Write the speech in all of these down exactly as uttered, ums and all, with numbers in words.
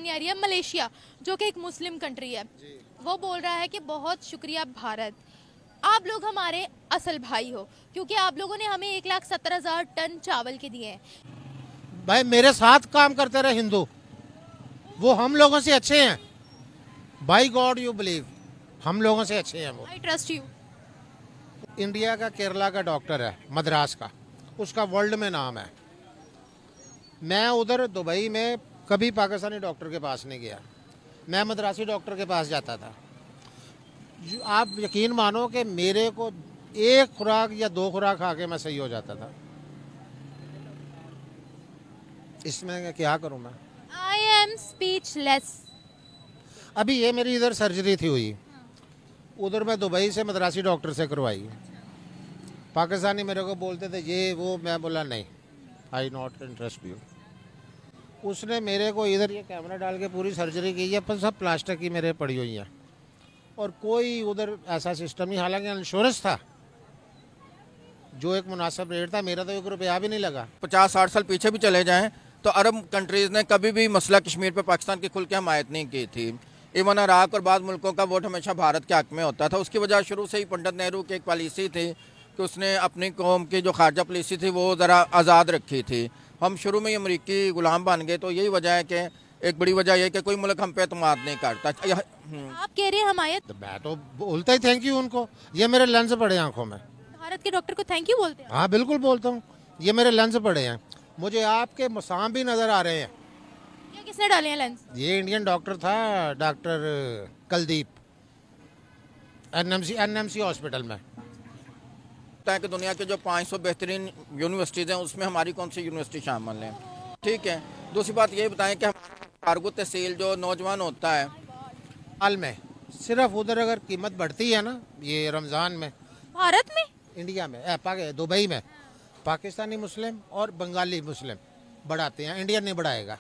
सामने आ रही है मलेशिया, जो कि एक मुस्लिम कंट्री है। वो बोल रहा है कि बहुत शुक्रिया भारत, आप लोग हमारे असल भाई हो, क्योंकि आप लोगों ने हमें एक लाख सत्तर हजार टन चावल के दिए हैं। भाई मेरे साथ काम करते रहे हिंदू, वो हम लोगों से अच्छे हैं। बाई गॉड यू बिलीव, हम लोगों से अच्छे हैं वो। I trust you. इंडिया का केरला का डॉक्टर है, मद्रास का, उसका वर्ल्ड में नाम है। मैं उधर दुबई में कभी पाकिस्तानी डॉक्टर के पास नहीं गया, मैं मद्रासी डॉक्टर के पास जाता था। आप यकीन मानो कि मेरे को एक खुराक या दो खुराक खा के मैं सही हो जाता था। इसमें क्या करूं मैं? I am speechless. अभी ये मेरी इधर सर्जरी थी हुई, उधर मैं दुबई से मद्रासी डॉक्टर से करवाई। पाकिस्तानी मेरे को बोलते थे ये वो, मैं बोला नहीं, आई नॉट इंटरेस्ट यू। उसने मेरे को इधर ये कैमरा डाल के पूरी सर्जरी की है, पर सब प्लास्टिक की मेरे पड़ी हुई हैं, और कोई उधर ऐसा सिस्टम नहीं। हालांकि इंश्योरेंस था, जो एक मुनासिब रेट था, मेरा तो एक रुपया भी नहीं लगा। पचास साठ साल पीछे भी चले जाएं तो अरब कंट्रीज़ ने कभी भी मसला कश्मीर पर पाकिस्तान की खुल के हमायत नहीं की थी। इवन इराक और बाद मुल्कों का वोट हमेशा भारत के हक में होता था। उसकी वजह शुरू से ही पंडित नेहरू की एक पॉलिसी थी कि उसने अपनी कौम की जो खारजा पॉलिसी थी वो ज़रा आज़ाद रखी थी। हम शुरू में ही अमरीकी गुलाम बन गए, तो यही वजह है कि एक बड़ी वजह यह कि कोई मुल्क हम पे एतमाद नहीं करता। आप कह रहे हैं हमायत, तो मैं तो बोलता ही थैंक यू उनको, ये मेरे लेंस पड़े आंखों में। भारत के डॉक्टर को थैंक यू बोलते हैं? हाँ बिल्कुल बोलता हूँ, ये मेरे लेंस पड़े हैं। मुझे आपके मसाम भी नजर आ रहे हैं। क्या किसने डाले हैं लेंस? ये इंडियन डॉक्टर था, doctor Kuldeep, NMC NMC hospital में। है कि दुनिया के जो पाँच सौ बेहतरीन यूनिवर्सिटीज़ हैं उसमें हमारी कौन सी यूनिवर्सिटी शामिल है। ठीक है, दूसरी बात ये बताएं कि कारगो तहसील जो नौजवान होता है हाल में सिर्फ उधर अगर कीमत बढ़ती है ना, ये रमज़ान में, भारत में, इंडिया में, ए, पाक, दुबई में पाकिस्तानी मुस्लिम और बंगाली मुस्लिम बढ़ाते हैं, इंडियन नहीं बढ़ाएगा।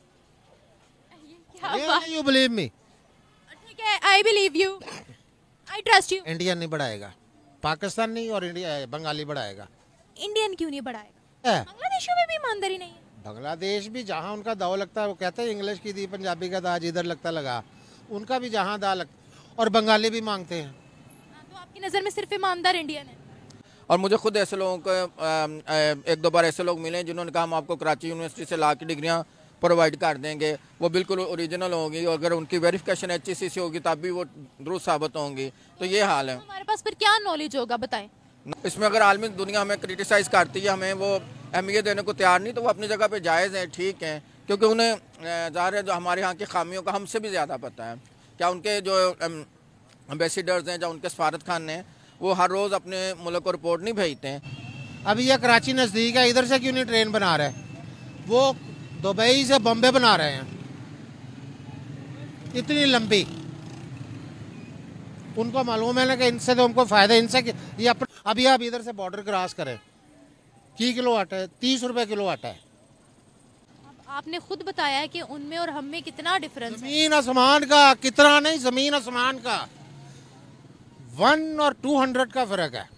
You believe me? ठीक है, I believe you, I trust you. Indian नहीं बढ़ाएगा, पाकिस्तान नहीं, और इंडिया बंगाली बढ़ाएगा। इंडियन क्यों नहीं बढ़ाएगा? बांग्लादेश में भी ईमानदारी नहीं है। बांग्लादेश भी जहाँ उनका दाव लगता है, वो कहते हैं इंग्लिश की दी पंजाबी का दाज इधर लगता लगा, उनका भी जहाँ दा लग, और बंगाली भी मांगते हैं। तो आपकी नज़र में सिर्फ ईमानदार इंडियन है? और मुझे खुद ऐसे लोगों को एक दो बार ऐसे लोग मिले जिन्होंने कहा हम आपको कराची यूनिवर्सिटी से ला की डिग्रियाँ प्रोवाइड कर देंगे, वो बिल्कुल ओरिजिनल होंगी, और अगर उनकी वेरिफिकेशन एच ई सी से होगी तब भी वो दुरुस्त साबित होंगी। तो ये हाल है। हमारे पास फिर क्या नॉलेज होगा, बताएं? इसमें अगर आलमी दुनिया हमें क्रिटिसाइज़ करती है, हमें वो अहमियत देने को तैयार नहीं, तो वो अपनी जगह पे जायज़ हैं, ठीक हैं, क्योंकि उन्हें ज़ाहिर है जो हमारे यहाँ की खामियों का हमसे भी ज़्यादा पता है। क्या उनके जो एम्बेसडर्स हैं या उनके सफारत खान हैं, वो हर रोज़ अपने मुल्क को रिपोर्ट नहीं भेजते हैं? अभी यह कराची नज़दीक है, इधर से क्यों नहीं ट्रेन बना रहे? वो दुबई से बॉम्बे बना रहे हैं, इतनी लंबी। उनको मालूम है ना कि इनसे तो हमको फ़ायदा, इनसे ये अपन अभी आप इधर से बॉर्डर क्रॉस करें, की किलो आटा है, तीस रुपए किलो आटा है। आपने खुद बताया है कि उनमें और हम में कितना डिफरेंस है। जमीन आसमान का, कितना नहीं, जमीन आसमान का, वन और टू हंड्रेड का फर्क है।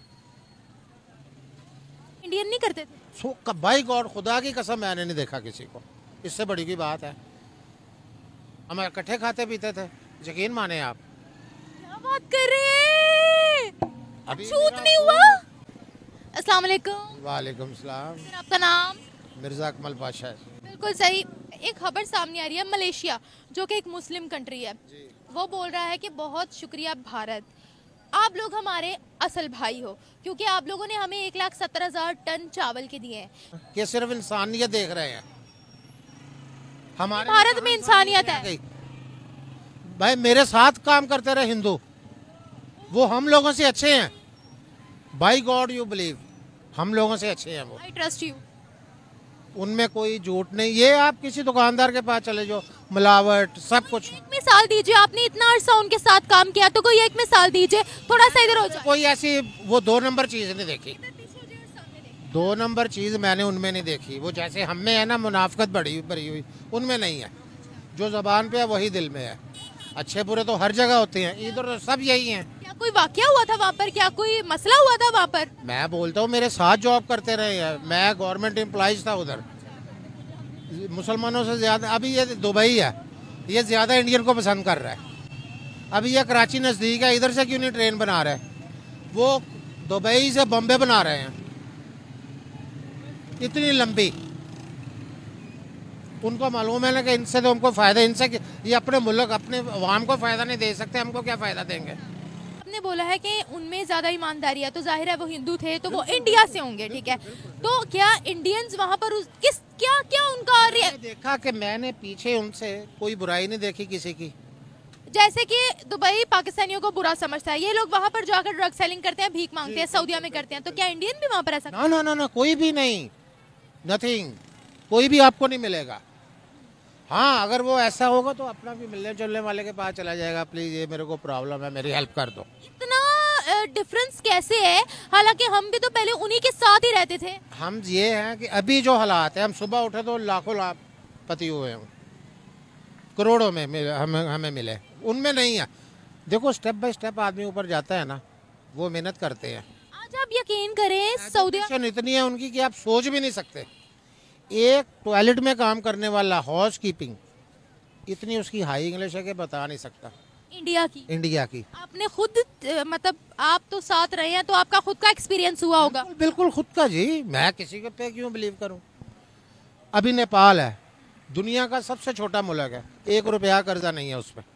इंडियन नहीं करते थे? सो भाई गॉड, खुदा की कसम मैंने नहीं देखा किसी को, इससे बड़ी की बात है। हम इकट्ठे खाते पीते थे, यकीन माने आप। क्या बात कर रहे हैं? अभी छूत नहीं हुआ? अस्सलाम वालेकुम। वालेकुम सलाम। सर आपका नाम? मिर्जा अकमल पाशा है। बिल्कुल सही। एक खबर सामने आ रही है मलेशिया, जो कि एक मुस्लिम कंट्री है। वो बोल रहा है कि बहुत शुक्रिया भारत, आप लोग हमारे असल भाई हो, क्योंकि आप लोगों ने हमें एक लाख सत्तर हजार टन चावल के दिए हैं। कि सिर्फ इंसानियत देख रहे हैं, हमारे भारत में इंसानियत है। भाई मेरे साथ काम करते रहे हिंदू, वो हम लोगों से अच्छे हैं। बाई गॉड यू बिलीव, हम लोगों से अच्छे हैं वो। I trust you. उनमें कोई झूठ नहीं। ये आप किसी दुकानदार के पास चले जाओ, मिलावट सब कुछ। एक मिसाल दीजिए, आपने इतना अरसा उनके साथ काम किया, तो कोई एक मिसाल दीजिए, थोड़ा सा इधर हो जाए। कोई ऐसी वो दो नंबर चीज नहीं देखी, दो नंबर चीज मैंने उनमें नहीं देखी। वो जैसे हम में है ना मुनाफिकत बड़ी भरी हुई, उनमें नहीं है। जो जबान पे है वही दिल में है। अच्छे बुरे तो हर जगह होते हैं, इधर तो सब यही हैं। क्या कोई वाकया हुआ था वहाँ पर? क्या कोई मसला हुआ था वहाँ पर? मैं बोलता हूँ मेरे साथ जॉब करते रहे हैं, मैं गवर्नमेंट एम्प्लॉइज था उधर, मुसलमानों से ज्यादा। अभी ये दुबई है, ये ज़्यादा इंडियन को पसंद कर रहा है। अभी ये कराची नज़दीक है, इधर से क्यों नहीं ट्रेन बना रहे? वो दुबई से बॉम्बे बना रहे हैं, इतनी लंबी। उनको मालूम है ना कि इनसे तो हमको फ़ायदा, इनसे ये अपने मुल्क अपने अवाम को फ़ायदा नहीं दे सकते, हमको क्या फ़ायदा देंगे? आपने बोला है कि उनमें ज्यादा ईमानदारी है, तो जाहिर है वो हिंदू थे तो वो इंडिया से होंगे, ठीक है। तो क्या इंडियंस वहाँ पर उस, किस क्या क्या उनका मैंने देखा कि मैंने पीछे उनसे कोई बुराई नहीं देखी किसी की। जैसे कि दुबई पाकिस्तानियों को बुरा समझता है, ये लोग वहाँ पर जाकर ड्रग सेलिंग करते हैं, भीख मांगते हैं, सऊदीया में करते हैं, तो क्या इंडियन भी वहाँ पर ऐसा? ना ना ना ना, कोई भी नहीं, नथिंग, कोई भी आपको नहीं मिलेगा। हाँ, अगर वो ऐसा होगा तो अपना भी मिलने जुलने वाले के पास चला जाएगा, प्लीज ये मेरे को प्रॉब्लम है, मेरी हेल्प कर दो। इतना डिफरेंस कैसे है? हालांकि हम भी तो पहले उन्हीं के साथ ही रहते थे। हम ये हैं कि अभी जो हालात है, हम सुबह उठे तो लाखों लाखपति हुए हैं, करोड़ों में मिले, हमें हमें मिले, उनमें नहीं है। देखो स्टेप बाय स्टेप आदमी ऊपर जाता है ना, वो मेहनत करते हैं। आज आप यकीन करें सऊदी इतनी है उनकी कि आप सोच भी नहीं सकते। एक टॉयलेट में काम करने वाला हाउस कीपिंग, इतनी उसकी हाई इंग्लिश है कि बता नहीं सकता। इंडिया की इंडिया की आपने खुद अ, मतलब आप तो साथ रहे हैं, तो आपका खुद का एक्सपीरियंस हुआ होगा। बिल्कुल, बिल्कुल खुद का जी, मैं किसी के पे क्यों बिलीव करूं। अभी नेपाल है, दुनिया का सबसे छोटा मुल्क है, एक रुपया कर्जा नहीं है उस पर।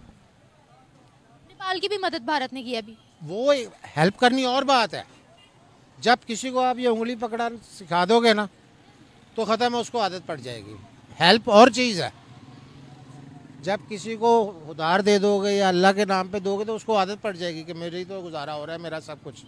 नेपाल की भी मदद भारत ने की अभी। वो हेल्प करनी और बात है, जब किसी को आप ये उंगली पकड़ा सिखा दोगे ना तो ख़त्म है, उसको आदत पड़ जाएगी। हेल्प और चीज़ है, जब किसी को उधार दे दोगे या अल्लाह के नाम पे दोगे तो उसको आदत पड़ जाएगी कि मेरी तो गुजारा हो रहा है, मेरा सब कुछ।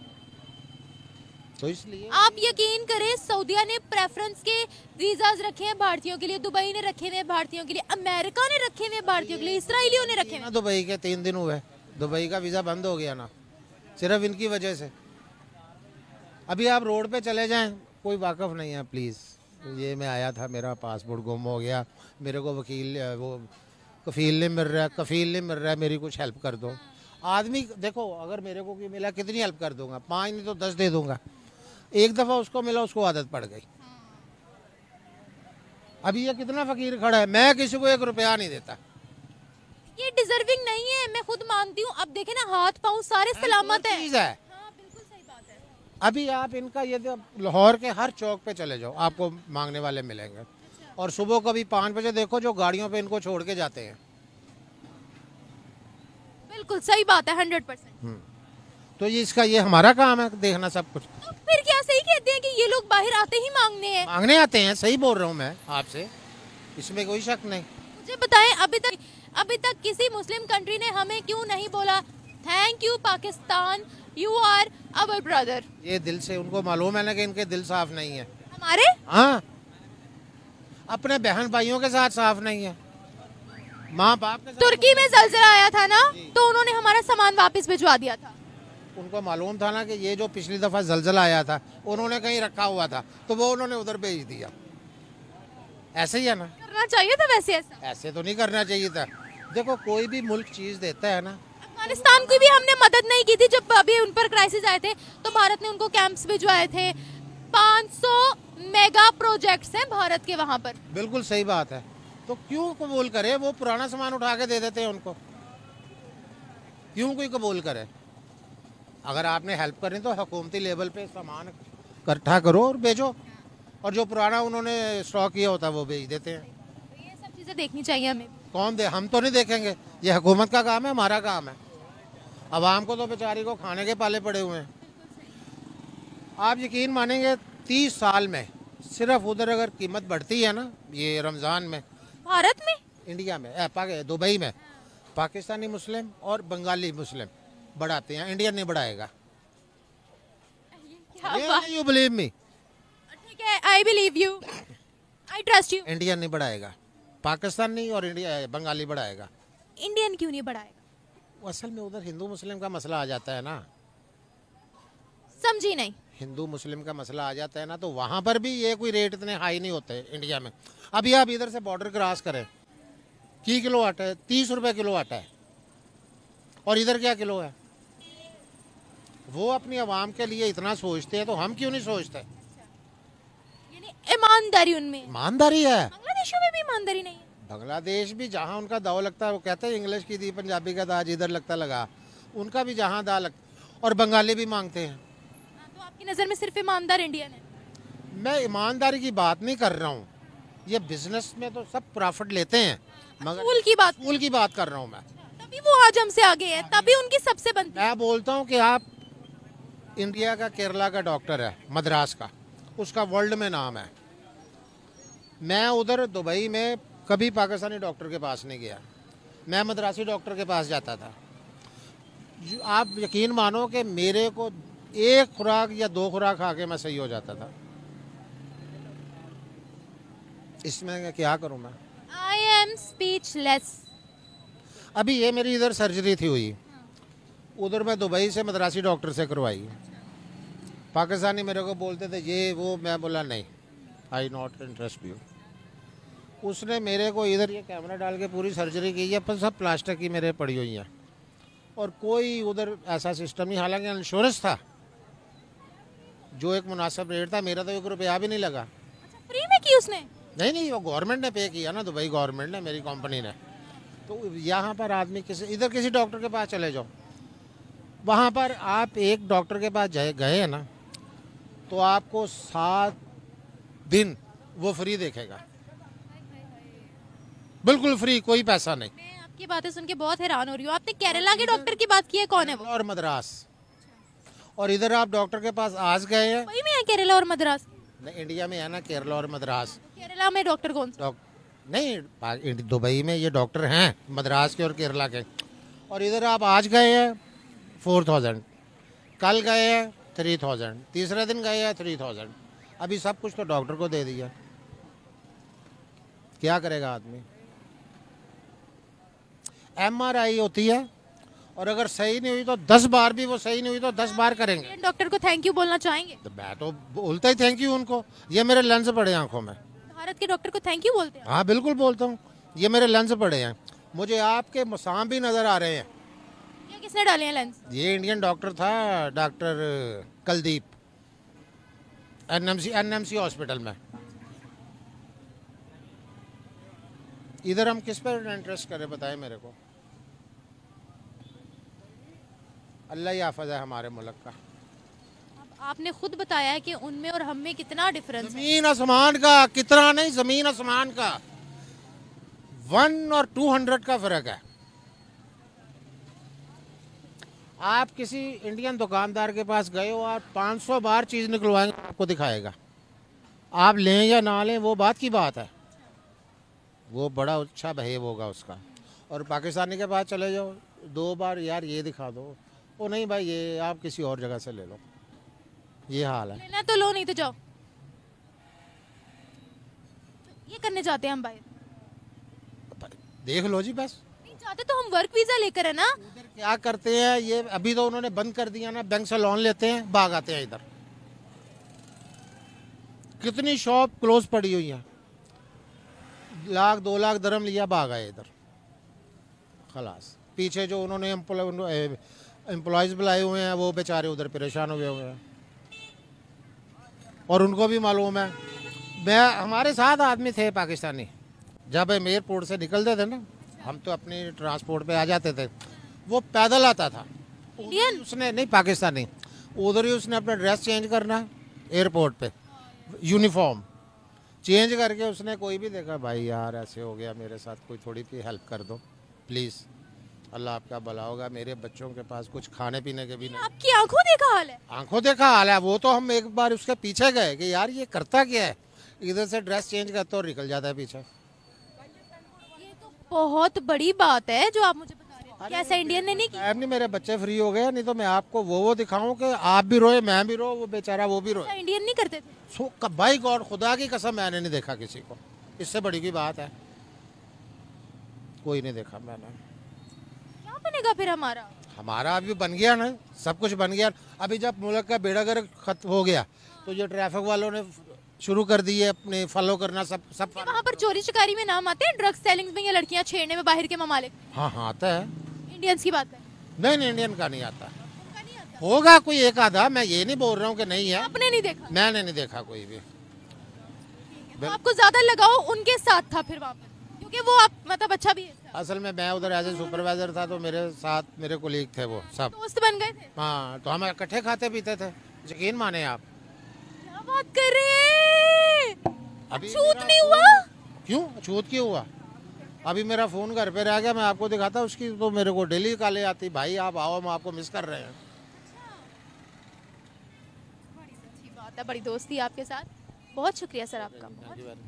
तो इसलिए आप यकीन करें सऊदीया ने प्रेफरेंस के वीजाज रखे हैं भारतीयों के लिए, दुबई ने रखे हुए भारतीयों के लिए, अमेरिका ने रखे हुए भारतीयों के लिए, इसराइलियों ने रखे हुए। दुबई के तीन दिन हुए, दुबई का वीज़ा बंद हो गया ना, सिर्फ इनकी वजह से। अभी आप रोड पे चले जाएं, कोई वाकफ नहीं है, प्लीज़ ये मैं आया था, मेरा पासपोर्ट गुम हो गया, मेरे को वकील वो कफील नहीं मिल रहा है, कफील नहीं मिल रहा है, मेरी कुछ हेल्प कर दो। आदमी देखो, अगर मेरे को कोई मिला कितनी हेल्प कर दूंगा, पाँच नहीं तो दस दे दूंगा। एक दफ़ा उसको मिला, उसको आदत पड़ गई। अभी ये कितना फकीर खड़ा है, मैं किसी को एक रुपया नहीं देता। ये डिजर्विंग नहीं है, मैं खुद मानती हूँ। अब देखे ना, हाथ पाँव सारे सलामत है। चीज़ है। हाँ, बिल्कुल सही बात है। अभी आप इनका ये लाहौर के हर चौक पे चले जाओ, आपको मांगने वाले मिलेंगे। और सुबह कभी पाँच बजे देखो जो गाड़ियों पे इनको छोड़ के जाते हैं। बिल्कुल सही बात है, हंड्रेड परसेंट। तो ये इसका ये हमारा काम है देखना सब कुछ। तो फिर क्या सही कहते हैं कि ये लोग बाहर आते ही मांगने हैं? मांगने आते हैं, सही बोल रहा हूँ मैं आपसे, इसमें कोई शक नहीं। मुझे बताएं, अभी तक अभी तक किसी मुस्लिम कंट्री ने हमें क्यों नहीं बोला thank you Pakistan, you are our brother? ये दिल से उनको मालूम है ना कि इनके दिल साफ नहीं है। हमारे हाँ, अपने बहन भाइयों के साथ साफ नहीं है, माँ बाप के साथ। तुर्की में जलजला आया था ना, तो उन्होंने हमारा सामान वापस भिजवा दिया था। उनको मालूम था ना कि ये जो पिछली दफा जलजला आया था उन्होंने कहीं रखा हुआ था, तो वो उन्होंने उधर भेज दिया। ऐसे ही है ना, करना चाहिए था वैसे ऐसा। ऐसे तो नहीं करना चाहिए था। देखो कोई भी मुल्क चीज देता है ना, अफगानिस्तान की भी हमने मदद नहीं की थी जब अभी उन पर क्राइसिस आए थे, तो भारत ने उनको कैंप्स भिजवाए थे। पाँच सौ मेगा प्रोजेक्ट्स हैं भारत के वहाँ पर। बिल्कुल सही बात है। तो क्यों कबूल करे? वो पुराना सामान उठा के दे देते हैं उनको, क्यों कोई कबूल करे? अगर आपने हेल्प करनी तो हुकूमती लेवल पे सामान इकट्ठा करो और भेजो, और जो पुराना उन्होंने स्टॉक किया होता है वो भेज देते हैं। ये सब चीजें देखनी चाहिए हमें। कौन दे? हम तो नहीं देखेंगे, ये हुकूमत का काम है, हमारा काम है। अवाम को तो बेचारी को खाने के पाले पड़े हुए हैं। आप यकीन मानेंगे तीस साल में सिर्फ उधर अगर कीमत बढ़ती है ना, ये रमज़ान में, भारत में, इंडिया में, ए, पाक, दुबई में पाकिस्तानी मुस्लिम और बंगाली मुस्लिम बढ़ाते हैं, इंडियन नहीं बढ़ाएगा। You believe me? ठीक है, I believe you, I trust you. Indian नहीं बढ़ाएगा, पाकिस्तान नहीं, और इंडिया बंगाली बढ़ाएगा। इंडियन क्यों नहीं बढ़ाएगा? वो असल में उधर हिंदू मुस्लिम का मसला आ जाता है ना, समझी नहीं। हिंदू मुस्लिम का मसला आ जाता है ना, तो वहाँ पर भी ये कोई रेट इतने हाई नहीं होते इंडिया में। अभी आप इधर से बॉर्डर क्रॉस करें, की किलो आटा है, तीस रुपए किलो आटा है, और इधर क्या किलो है? वो अपनी आवाम के लिए इतना सोचते हैं, तो हम क्यों नहीं सोचते? यानी ईमानदारी उनमें, ईमानदारी है, बांग्लादेशियों में भी ईमानदारी नहीं है। बांग्लादेश भी जहाँ उनका दाव लगता है, वो कहते हैं इंग्लिश की दी पंजाबी का दाज इधर लगता लगा, उनका भी जहाँ दा लग, और बंगाली भी मांगते हैं। हाँ, तो आपकी नज़र में सिर्फ ईमानदार इंडियन है? मैं ईमानदारी की बात नहीं कर रहा हूँ, ये बिजनेस में तो सब प्रॉफिट लेते हैं, मगर असूल की बात असूल की बात कर रहा हूँ मैं। तभी वो आज हमसे आगे है, तभी उनकी सबसे बनती है। मैं बोलता हूँ कि आप इंडिया का केरला का डॉक्टर है, मद्रास का, उसका वर्ल्ड में नाम है। मैं उधर दुबई में कभी पाकिस्तानी डॉक्टर के पास नहीं गया, मैं मद्रासी डॉक्टर के पास जाता था। जो- आप यकीन मानो कि मेरे को एक खुराक या दो खुराक खा के मैं सही हो जाता था। इसमें क्या करूं मैं? I am speechless. अभी ये मेरी इधर सर्जरी थी हुई, उधर मैं दुबई से मद्रासी डॉक्टर से करवाई। पाकिस्तानी मेरे को बोलते थे ये वो, मैं बोला नहीं, आई नॉट इंटरेस्ट यू। उसने मेरे को इधर ये कैमरा डाल के पूरी सर्जरी की है, पर सब प्लास्टिक की मेरे पड़ी हुई हैं, और कोई उधर ऐसा सिस्टम नहीं। हालांकि इंश्योरेंस था, जो एक मुनासिब रेट था, मेरा तो एक रुपया भी नहीं लगा। अच्छा, फ्री में की उसने? नहीं नहीं, वो गवर्नमेंट ने पे किया ना, दुबई गवर्नमेंट ने, मेरी कंपनी ने। तो यहाँ पर आदमी किसी इधर किसी डॉक्टर के पास चले जाओ, वहाँ पर आप एक डॉक्टर के पास जाए गए हैं ना, तो आपको सात दिन वो फ्री देखेगा, बिल्कुल फ्री, कोई पैसा नहीं। मैं आपकी बातें सुन के बहुत हैरान हो रही हूँ। आपने केरला के डॉक्टर की बात की है, कौन है वो? और मद्रास, और इधर आप डॉक्टर के पास आज गए हैं, वही में है केरला और मद्रास? नहीं, इंडिया में है ना केरला और मद्रास। केरला में डॉक्टर कौन सा? डॉक- नहीं, पा- दुबई में ये डॉक्टर हैं मद्रास के और केरला के। और इधर आप आज गए हैं फोर थाउजेंड, कल गए हैं थ्री थाउजेंड, तीसरे दिन गए हैं थ्री थाउजेंड। अभी सब कुछ तो डॉक्टर को दे दिया, क्या करेगा आदमी? एम आर आई होती है, और अगर सही नहीं हुई तो दस बार भी वो सही नहीं हुई तो दस बार करेंगे। इंडियन डॉक्टर को थैंक यू बोलना चाहेंगे? तो मैं तो बोलता ही थैंक यू उनको, ये मेरे लेंस पड़े आंखों में। भारत के डॉक्टर को थैंक यू बोलते हैं? हाँ बिल्कुल बोलता हूँ, ये मेरे लेंस पड़े हैं, मुझे आपके मसाम भी नज़र आ रहे हैं। ये किसने डाले हैं लेंस? ये इंडियन डॉक्टर था, doctor Kuldeep, NMC NMC hospital में। इधर हम किस पर इंटरेस्ट करें बताएं मेरे को? अल्लाह ही हाफ़िज़ है हमारे मुल्क का। अब आपने खुद बताया है कि उनमें और हम में कितना डिफरेंस है। जमीन आसमान का, कितना नहीं, जमीन आसमान का, वन और टू हंड्रेड का फर्क है। आप किसी इंडियन दुकानदार के पास गए हो, आप पाँच सौ बार चीज़ निकलवाएंगे, आपको दिखाएगा, आप लें या ना लें वो बात की बात है, वो बड़ा अच्छा बिहेव होगा उसका। और पाकिस्तानी के पास चले जाओ, दो बार यार ये दिखा दो, ओ नहीं भाई ये आप किसी और जगह से ले लो, ये हाल है। लेना तो लो, नहीं तो जाओ। तो ये करने जाते हैं हम बाहर? देख लो जी, बस नहीं जाते तो हम वर्क वीजा लेकर है ना। उधर क्या करते हैं ये, अभी तो उन्होंने बंद कर दिया ना, बैंक से लोन लेते हैं, भाग आते हैं इधर। कितनी शॉप क्लोज पड़ी हुई है, लाख दो लाख दरम लिया, भाग आए इधर, खलास। पीछे जो उन्होंने एम्प्लॉयज बुलाए हुए हैं वो बेचारे उधर परेशान हुए हुए हैं, और उनको भी मालूम है। मैं हमारे साथ आदमी थे पाकिस्तानी, जब हम एयरपोर्ट से निकलते थे ना, हम तो अपनी ट्रांसपोर्ट पे आ जाते थे, वो पैदल आता था। इंडियन? उसने नहीं, पाकिस्तानी, उधर ही उसने अपना ड्रेस चेंज करना एयरपोर्ट पे, यूनिफॉर्म चेंज करके उसने, कोई भी देखा भाई यार ऐसे हो गया मेरे साथ, कोई थोड़ी सी हेल्प कर दो प्लीज़, अल्लाह आपका भला होगा, मेरे बच्चों के पास कुछ खाने पीने के भी नहीं। आपकी आंखों देखा हाल है? आंखों देखा हाल है। वो तो हम एक बार उसके पीछे गए कि यार ये करता क्या है, इधर से ड्रेस चेंज करता और निकल जाता है पीछे। ये तो बहुत बड़ी बात है जो आप मुझे बता रहे हैं। क्या ऐसा इंडियन ने नहीं किया? ऐब नहीं, मेरे बच्चे फ्री हो गए, नहीं तो मैं आपको वो वो दिखाऊं कि आप भी रोए मैं भी रो, वो बेचारा वो भी रोए। ऐसा इंडियन नहीं करते थे? सो भाई गॉड, खुदा की कसम मैंने नहीं देखा किसी को, इससे बड़ी की बात है, कोई नहीं देखा मैंने। क्या बनेगा फिर हमारा? हमारा अभी बन गया ना, सब कुछ बन गया। अभी जब मुल्क का बेड़ा गर्क खत्म हो गया तो ये ट्रैफिक वालों ने शुरू कर दी है अपने फॉलो करना, सब सब वहाँ पर चोरी चकारी में नाम आते हैं, ड्रग्स सेलिंग में या लड़कियाँ छेड़ने में बाहर के ममालिक? हाँ हाँ आता है। इंडियंस की बात है? नहीं नहीं, इंडियन का नहीं आता, होगा कोई एक आधा, मैं ये नहीं बोल रहा हूँ कि नहीं है, आपने नहीं देखा? मैंने नहीं देखा कोई भी। तो आपको ज्यादा लगाओ उनके साथ था फिर वहाँ पर, क्योंकि वो आप मतलब अच्छा भी है। असल में मैं उधर एज ए सुपरवाइजर था, तो मेरे साथ मेरे कोलीग थे वो सब, दोस्त बन गए थे। हाँ, तो हम इकट्ठे खाते पीते थे, यकीन माने आप। क्या बात कर रहे हैं? अभी छूत मेरा नहीं फोन- हुआ? क्यों छूत क्यों हुआ? अभी मेरा फोन घर पे रह गया, मैं आपको दिखाता, उसकी तो मेरे को डेली कॉलें आती, भाई आप आओ, हम आपको मिस कर रहे हैं। बड़ी अच्छी बात है, बड़ी दोस्ती आपके साथ। बहुत शुक्रिया सर आपका। बहुत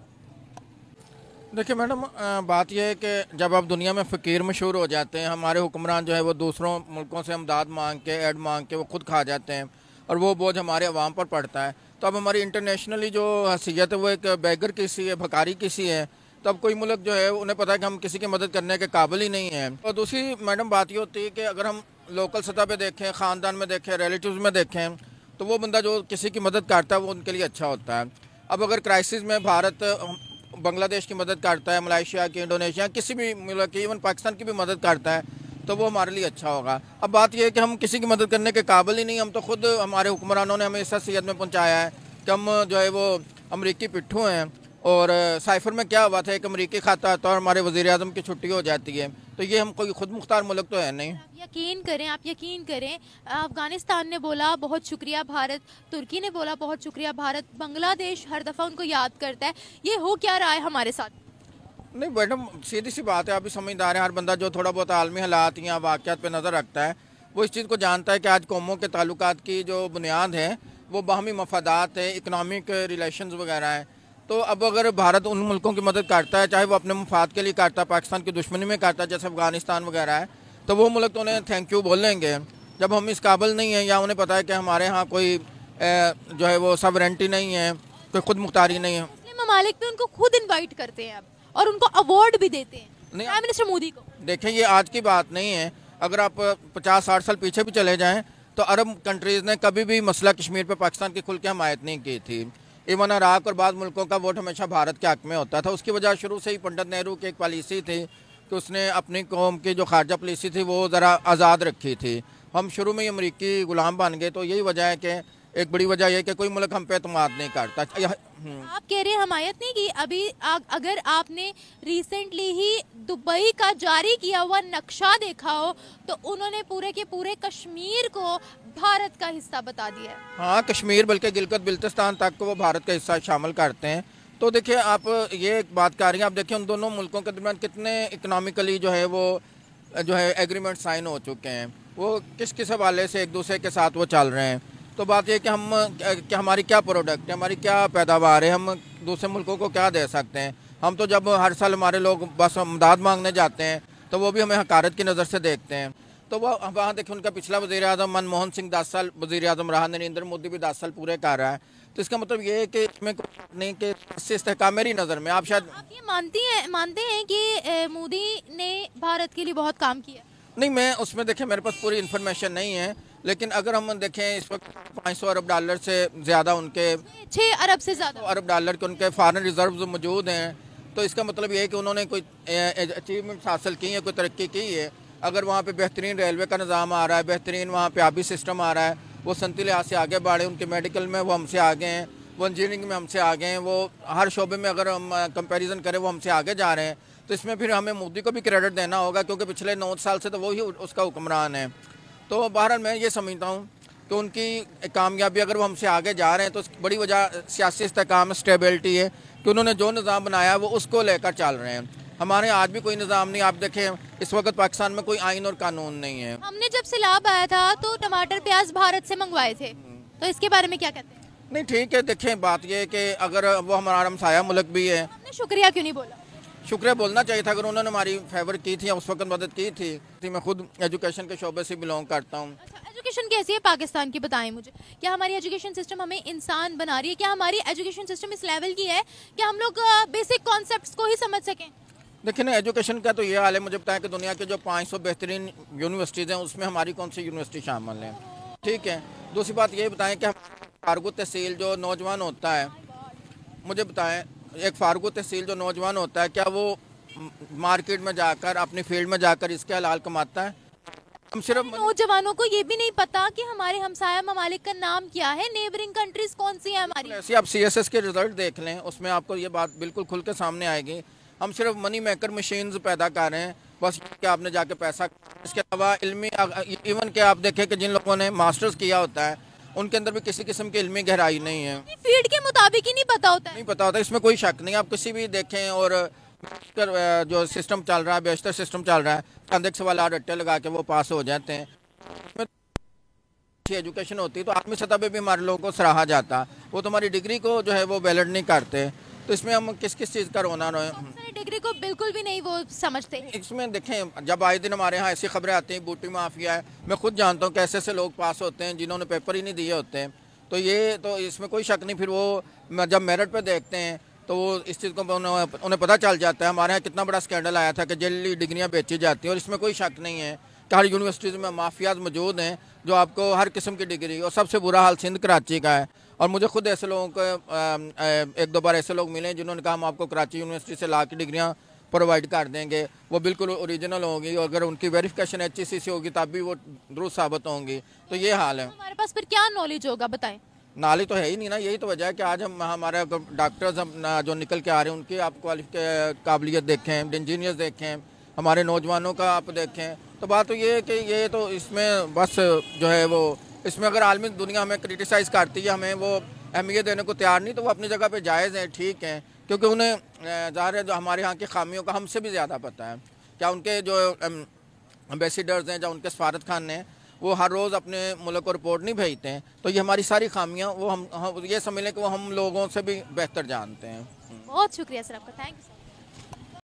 देखिए मैडम, अ, बात यह है कि जब आप दुनिया में फ़कीर मशहूर हो जाते हैं, हमारे हुक्मरान जो है वो दूसरों मुल्कों से इमदाद मांग के, ऐड मांग के वो खुद खा जाते हैं और वो बोझ हमारे अवाम पर पड़ता है। तो अब हमारी इंटरनेशनली जो हैसियत है वो एक बैगर की सी है, भकारी की सी है। तो अब कोई मुल्क जो है उन्हें पता है कि हम किसी की मदद करने के काबिल ही नहीं हैं। और दूसरी मैडम बात ये होती है कि अगर हम लोकल सतह पे देखें, ख़ानदान में देखें, रिलेटिव्स में देखें, तो वो बंदा जो किसी की मदद करता है वो उनके लिए अच्छा होता है। अब अगर क्राइसिस में भारत बांग्लादेश की मदद करता है, मलेशिया की, इंडोनेशिया, किसी भी मुल्क की, इवन पाकिस्तान की भी मदद करता है, तो वो हमारे लिए अच्छा होगा। अब बात यह है कि हम किसी की मदद करने के काबिल ही नहीं, हम तो खुद, हमारे हुक्मरानों ने हमें इस हैसियत में पहुँचाया है कि हम जो है वो अमरीकी पिट्ठू हैं। और साइफर में क्या हुआ था, एक अमरीकी खाता आता है और हमारे वज़ीर आज़म की छुट्टी हो जाती है। तो ये हम कोई खुद मुख्तार मुल्क तो है नहीं। आप यकीन करें, आप यकीन करें, अफगानिस्तान ने बोला बहुत शुक्रिया भारत, तुर्की ने बोला बहुत शुक्रिया भारत, बांग्लादेश हर दफ़ा उनको याद करता है। ये हो क्या रहा है हमारे साथ? नहीं मैडम, सीधी सी बात है, आप भी समझदार हैं। हर बंदा जो थोड़ा बहुत आलमी हालात या वाक़यात पे नज़र रखता है वो इस चीज़ को जानता है कि आज कौमों के ताल्लुकात की जो बुनियाद है वो बाहमी मफादात है, इकनॉमिक रिलेशंस वगैरह हैं। तो अब अगर भारत उन मुल्कों की मदद करता है, चाहे वो अपने मफाद के लिए करता है, पाकिस्तान की दुश्मनी में करता है, जैसे अफगानिस्तान वगैरह है, तो वो मुल्क तो उन्हें थैंक यू बोलेंगे। जब हम इस काबिल नहीं हैं या उन्हें पता है कि हमारे यहाँ कोई जो है वो सवरेंटी नहीं है, कोई खुद मुख्तारी नहीं है। मुस्लिम ममालिक भी उनको खुद इनवाइट करते हैं अब, और उनको अवार्ड भी देते हैं नहीं, प्राइम मिनिस्टर मोदी को। देखें ये आज की बात नहीं है। अगर आप पचास साठ साल पीछे भी चले जाएं तो अरब कंट्रीज़ ने कभी भी मसला कश्मीर पर पाकिस्तान की खुल के हमायत नहीं की थी। इवन इराक और बाद मुल्कों का वोट हमेशा भारत के हक में होता था। उसकी वजह शुरू से ही पंडित नेहरू की एक पॉलिसी थी कि उसने अपनी कौम की जो खारजा पॉलिसी थी वो ज़रा आज़ाद रखी थी। हम शुरू में ही अमरीकी गुलाम बन गए। तो यही वजह है कि एक बड़ी वजह यह कि कोई मुल्क हम पे एतमाद नहीं करता। आप कह रहे हैं हमायत नहीं की। अभी आ, अगर आपने रिसेंटली ही दुबई का जारी किया हुआ नक्शा देखा हो तो उन्होंने पूरे के पूरे कश्मीर को भारत का हिस्सा बता दिया है। हाँ, कश्मीर बल्कि गिलगित बिल्तिस्तान तक को वो भारत का हिस्सा शामिल करते हैं। तो देखिए आप ये एक बात कर रही हैं, आप देखिए उन दोनों मुल्कों के दरमियान कितने इकनॉमिकली जो है वो जो है एग्रीमेंट साइन हो चुके हैं, वो किस किस हवाले से एक दूसरे के साथ वो चल रहे हैं। तो बात यह कि हम कि हमारी क्या प्रोडक्ट है, हमारी क्या पैदावार है, हम दूसरे मुल्कों को क्या दे सकते हैं। हम तो जब हर साल हमारे लोग बस इमदाद मांगने जाते हैं तो वो भी हमें हकारत की नज़र से देखते हैं। तो वह वहाँ देखिए उनका पिछला वज़ीर आज़म मनमोहन सिंह दस साल वज़ीर आज़म रहा, नरेंद्र मोदी भी दस साल पूरे कर रहा है। तो इसका मतलब ये है कि इसमें नहीं कि इससे इस्तेहकाम मेरी नज़र में। आप शायद आप ये मानती हैं मानते हैं कि मोदी ने भारत के लिए बहुत काम किया? नहीं, मैं उसमें देखें मेरे पास पूरी इन्फॉर्मेशन नहीं है, लेकिन अगर हम देखें इस वक्त पाँच सौ अरब डॉलर से ज़्यादा उनके छः अरब से ज़्यादा अरब डॉलर के उनके फॉरेन रिजर्व मौजूद हैं। तो इसका मतलब ये है कि उन्होंने कोई अचीवमेंट हासिल की है, कोई तरक्की की है। अगर वहाँ पे बेहतरीन रेलवे का निज़ाम आ रहा है, बेहतरीन वहाँ पे आबी सिस्टम आ रहा है, वो सनती लिहाज से आगे बढ़े, उनके मेडिकल में वो हमसे आगे हैं, वो इंजीनियरिंग में हमसे आगे हैं, वो हर शोबे में अगर हम कंपैरिजन करें वो हमसे आगे जा रहे हैं। तो इसमें फिर हमें मोदी को भी क्रेडिट देना होगा क्योंकि पिछले नौ साल से तो वही उसका हुक्मरान है। तो बहरहाल मैं ये समझता हूँ कि उनकी कामयाबी अगर वो हमसे आगे जा रहे हैं तो बड़ी वजह सियासी इस्तेहकाम स्टेबिलिटी है कि उन्होंने जो निज़ाम बनाया वो उसको लेकर चल रहे हैं। हमारे आज भी कोई निज़ाम नहीं। आप देखें इस वक्त पाकिस्तान में कोई आइन और कानून नहीं है। हमने जब सैलाब आया था तो टमाटर प्याज भारत से मंगवाए थे, तो इसके बारे में क्या कहते हैं? नहीं ठीक है, देखें बात यह है कि अगर वो हमारा हमसाया मुल्क भी है, हमने शुक्रिया क्यों नहीं बोला? शुक्रिया बोलना चाहिए था। अगर उन्होंने हमारी फेवर की थी या उस वक्त मदद की थी। मैं खुद एजुकेशन के शोबे से बिलोंग करता हूँ। अच्छा, एजुकेशन कैसी है पाकिस्तान की, बताएं मुझे। क्या हमारी एजुकेशन सिस्टम हमें इंसान बना रही है? क्या हमारी एजुकेशन सिस्टम इस लेवल की है कि हम लोग बेसिक कॉन्सेप्ट्स को ही समझ सकें? देखिए ना, एजुकेशन का तो ये हाल है, मुझे बताया कि दुनिया के जो पाँच सौ बेहतरीन यूनिवर्सिटीज़ हैं उसमें हमारी कौन सी यूनिवर्सिटी शामिल है। ठीक है, दूसरी बात ये बताएं कि फारगू तहसील जो नौजवान होता है, मुझे बताएं एक फारगू तहसील जो नौजवान होता है, क्या वो मार्केट में जाकर अपनी फील्ड में जाकर इसके हलाल कमाता है? हम सिर्फ नौजवानों को ये भी नहीं पता कि हमारे हमसाया ममालिक का नाम क्या है, नेबरिंग कंट्रीज कौन सी है हमारी। ऐसे आप सी एस एस के रिजल्ट देख लें, उसमें आपको ये बात बिल्कुल खुल के सामने आएगी हम सिर्फ मनी मेकर मशीन्स पैदा कर रहे हैं, बस कि आपने जाके पैसा। इसके अलावा इल्मी, इवन के आप देखें कि जिन लोगों ने मास्टर्स किया होता है उनके अंदर भी किसी किस्म की इल्मी गहराई नहीं है, फील्ड के मुताबिक ही नहीं पता होता है। नहीं पता होता, इसमें कोई शक नहीं। आप किसी भी देखें, और जो सिस्टम चल रहा है, बेशतर सिस्टम चल रहा है, चंद एक सवाल रट्टे लगा के वो पास हो जाते हैं। अच्छी एजुकेशन होती तो आर्मी सतह पे भी हमारे लोगों को सराहा जाता, वो तो हमारी डिग्री को जो है वो वैलिड नहीं करते। तो इसमें हम किस किस चीज़ का रोना रोए, डिग्री को बिल्कुल भी नहीं वो समझते। इसमें देखें, जब आए दिन हमारे यहाँ ऐसी खबरें आती हैं बूटी माफिया है, मैं खुद जानता हूँ कैसे ऐसे लोग पास होते हैं जिन्होंने पेपर ही नहीं दिए होते हैं। तो ये तो इसमें कोई शक नहीं। फिर वो जब मेरिट पे देखते हैं तो वो इस चीज़ को उन्हें, उन्हें पता चल जाता है। हमारे यहाँ कितना बड़ा स्कैंडल आया था कि जल्दी डिग्रियाँ बेची जाती हैं, और इसमें कोई शक नहीं है कि हर यूनिवर्सिटीज़ में माफियाज मौजूद हैं जो आपको हर किस्म की डिग्री, और सबसे बुरा हाल सिंध कराची का है। और मुझे खुद ऐसे लोगों को, एक दो बार ऐसे लोग मिले जिन्होंने कहा हम आपको कराची यूनिवर्सिटी से ला के डिग्रियाँ प्रोवाइड कर देंगे, वो बिल्कुल ओरिजिनल होंगी, और अगर उनकी वेरिफिकेशन एच ई सी से होगी तब भी वो दुरुस्त साबित होंगी। तो ये हाल है। हमारे पास फिर क्या नॉलेज होगा, बताएं। नाली तो है ही नहीं ना, यही तो वजह है कि आज हम हमारे डॉक्टर्स जो निकल के आ रहे हैं उनकी आप क्वालिफिक काबिलियत देखें, इंजीनियर्स देखें, हमारे नौजवानों का आप देखें। तो बात तो ये है कि ये तो इसमें बस जो है वो, इसमें अगर आलमी दुनिया हमें क्रिटिसाइज़ करती है, हमें वो अहमियत देने को तैयार नहीं, तो वो अपनी जगह पे जायज़ हैं, ठीक हैं, क्योंकि उन्हें ज़ाहिर है जो हमारे यहाँ की खामियों का हमसे भी ज़्यादा पता है। क्या उनके जो एम्बेसडर्स हैं या उनके सफारत खान हैं वो हर रोज़ अपने मुल्क को रिपोर्ट नहीं भेजते हैं, तो ये हमारी सारी खामियाँ वो हम, हम ये समझ लें कि वो हम लोगों से भी बेहतर जानते हैं। बहुत शुक्रिया सर आपका, थैंक यू।